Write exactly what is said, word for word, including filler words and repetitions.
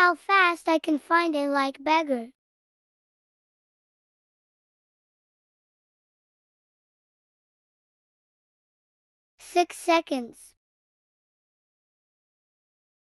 how fast I can find a like beggar. Six seconds.